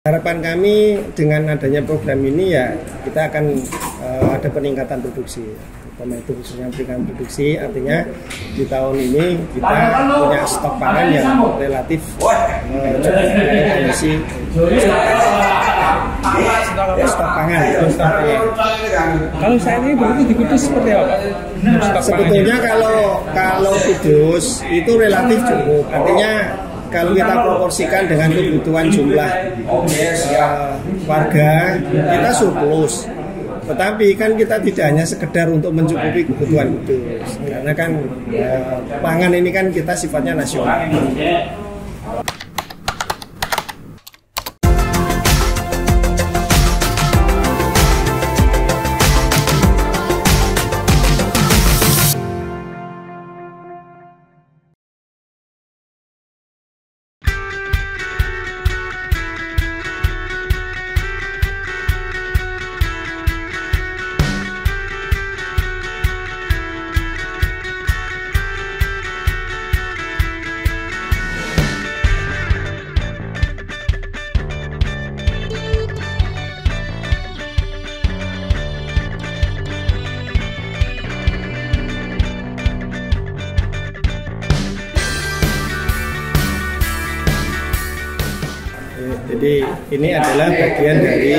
Harapan kami dengan adanya program ini ya kita akan ada peningkatan produksi, terutama itu khususnya peningkatan produksi. Artinya di tahun ini kita punya stok pangan yang relatif cukup kondisi stok pangan. Kalau saat ini berarti di Kudus seperti apa? Sebetulnya kalau Kudus itu relatif cukup. Artinya kalau kita proporsikan dengan kebutuhan jumlah warga, kita surplus. Tetapi kan kita tidak hanya sekedar untuk mencukupi kebutuhan Kudus, karena kan pangan ini kan kita sifatnya nasional. Jadi ini adalah bagian dari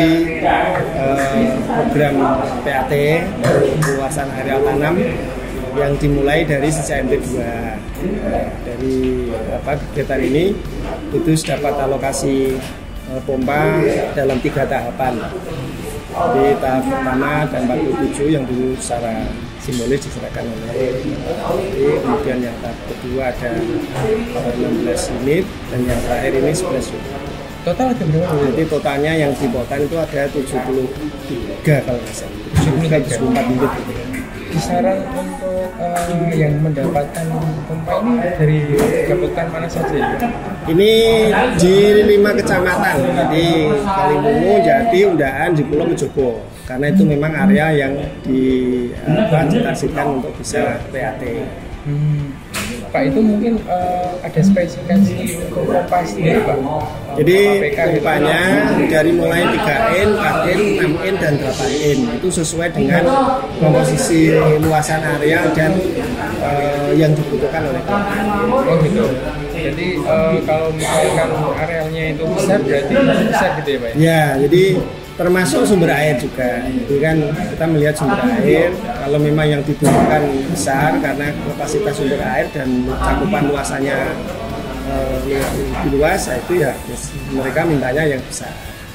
program PAT perluasan areal tanam yang dimulai dari sejak MP2. Dari kegiatan ini Kudus dapat alokasi pompa dalam 3 tahapan. Di tahap pertama ada 47 yang dulu secara simbolis diserahkan oleh Bupati, kemudian yang tahap kedua ada 16 unit dan yang terakhir ini 11 unit. Total ada berapa? Jadi totalnya yang dibuatkan itu ada 73 kalau nggak salah. 74 unit. Kisaran untuk yang mendapatkan pompa ini dari jabatan mana saja ya? Ini di 5 kecamatan, jadi Kaliwungu, Jati, Undaan, Jekulo, Mejobo. Karena itu memang area yang ditargetkan untuk bisa PAT. Pak, itu mungkin ada spesifikasi untuk pompa sendiri, Pak? Jadi pompanya dari mulai 3N, 4N, 6N, dan 8N itu sesuai dengan komposisi luasan area dan yang dibutuhkan oleh klien. Oh gitu. Jadi kalau misalkan arealnya itu besar berarti besar gitu ya, Pak? Ya, jadi termasuk sumber air juga. Jadi kan kita melihat sumber air, kalau memang yang dibutuhkan besar karena kapasitas sumber air dan cakupan luasannya lebih luas, itu ya mereka mintanya yang besar.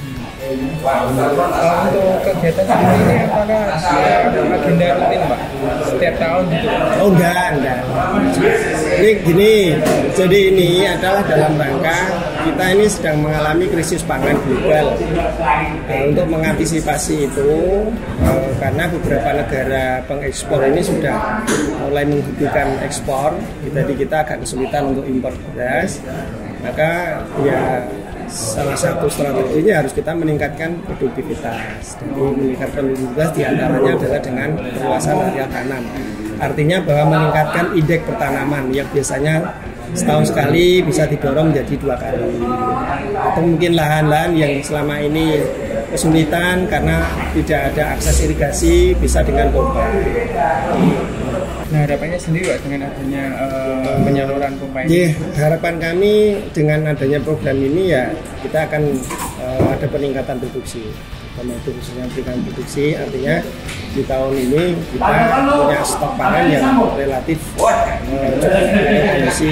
Untuk kegiatan seperti ini apakah agenda rutin, Pak? Setiap tahun gitu? Oh enggak. Ini gini, jadi ini adalah dalam rangka kita ini sedang mengalami krisis pangan global. Untuk mengantisipasi itu, karena beberapa negara pengekspor ini sudah mulai menghentikan ekspor, jadi kita agak kesulitan untuk impor beras, maka ya salah satu strateginya harus kita meningkatkan produktivitas. Jadi meningkatkan produktivitas diantaranya adalah dengan perluasan area tanam. Artinya bahwa meningkatkan indeks pertanaman yang biasanya setahun sekali bisa didorong menjadi 2 kali. Atau mungkin lahan-lahan yang selama ini kesulitan karena tidak ada akses irigasi bisa dengan pompa. Nah, harapannya sendiri, Pak, dengan adanya penyaluran pompa ini? Harapan kami dengan adanya program ini ya kita akan ada peningkatan produksi, terutama itu khususnya peningkatan produksi. Artinya di tahun ini kita punya stok pangan yang relatif cukup kondisi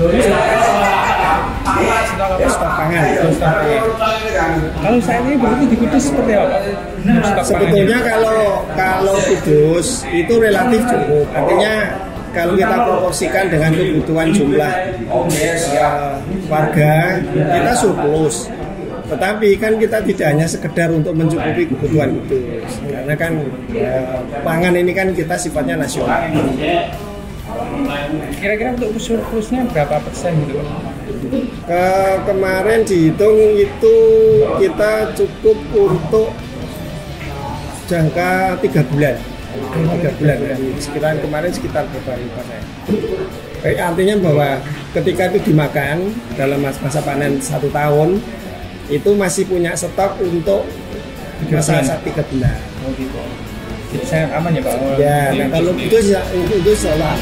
stok pangan. Kalau saat ini berarti di Kudus seperti apa? Sebetulnya kalau Kudus itu relatif cukup. Artinya kalau kita proporsikan dengan kebutuhan jumlah warga, kita surplus. Tetapi kan kita tidak hanya sekedar untuk mencukupi kebutuhan Kudus, karena kan pangan ini kan kita sifatnya nasional. Kira-kira untuk surplusnya berapa persen gitu, Pak? Kemarin dihitung itu kita cukup untuk jangka 3 bulan. 3 bulan sekitar kemarin sekitar berapa persen. Artinya bahwa ketika itu dimakan dalam masa panen 1 tahun itu masih punya stok untuk masa 3 bulan. Oh gitu. Jadi sangat aman ya Pak? Ya, nah kalau itu salah.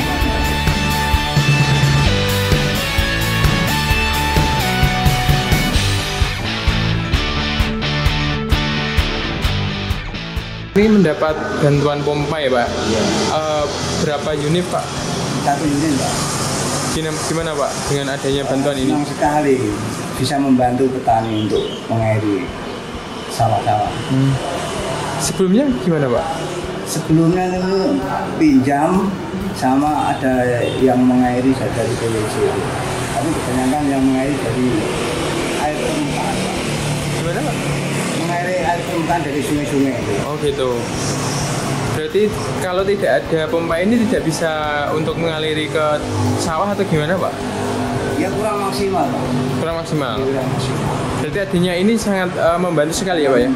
Ini mendapat bantuan pompa ya Pak? Iya. Berapa unit Pak? 1 unit Pak. Gimana Pak dengan adanya bantuan ini? Senang sekali bisa membantu petani untuk mengairi sawah-sawah. Sebelumnya gimana Pak? Sebelumnya itu pinjam sama ada yang mengairi dari PWC. Tapi kebanyakan yang mengairi dari air permukaan. Gimana Pak? Mengairi air permukaan dari sungai-sungai. Oh gitu. Berarti kalau tidak ada pompa ini tidak bisa untuk mengaliri ke sawah atau gimana Pak? Ya kurang maksimal Pak. Kurang maksimal. Kurang maksimal. Berarti adanya ini sangat membantu sekali ya Pak ya?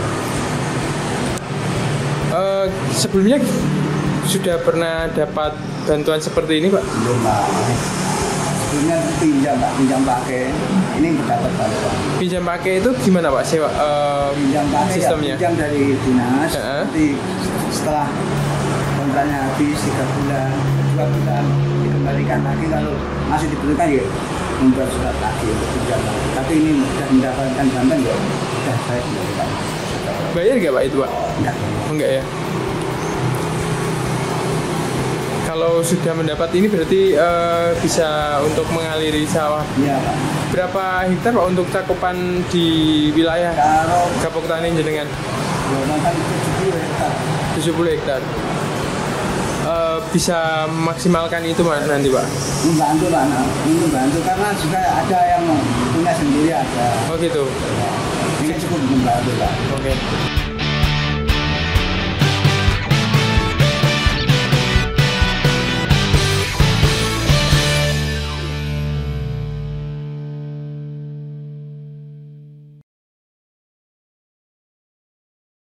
Sebelumnya sudah pernah dapat bantuan seperti ini Pak? Belum Pak. Sebelumnya itu pinjam Pak, pinjam pakai. Ini dapat bantuan. Pinjam pakai itu gimana Pak? Pinjam pakai sistemnya? Ya, pinjam dari dinas. Nanti setelah kontraknya habis 3 bulan, 2 bulan dikembalikan lagi, kalau masih dibutuhkan ya membuat surat lagi untuk pinjam. Tapi ini sudah mendapatkan bantuan ya sudah baik mendapatkan. Bayar nggak Pak itu Pak? Enggak. Enggak ya. Kalau sudah mendapat ini berarti bisa untuk mengaliri sawah. Iya Pak. Berapa hektar Pak untuk cakupan di wilayah Kalau Gapok Tani Jenengan? kan 70 hektar. 70 hektar. Bisa memaksimalkan itu Mas nanti Pak? Membantu Pak, membantu karena juga ada yang punya sendiri ada. Oh gitu. Ini cukup membantu Pak. Oke.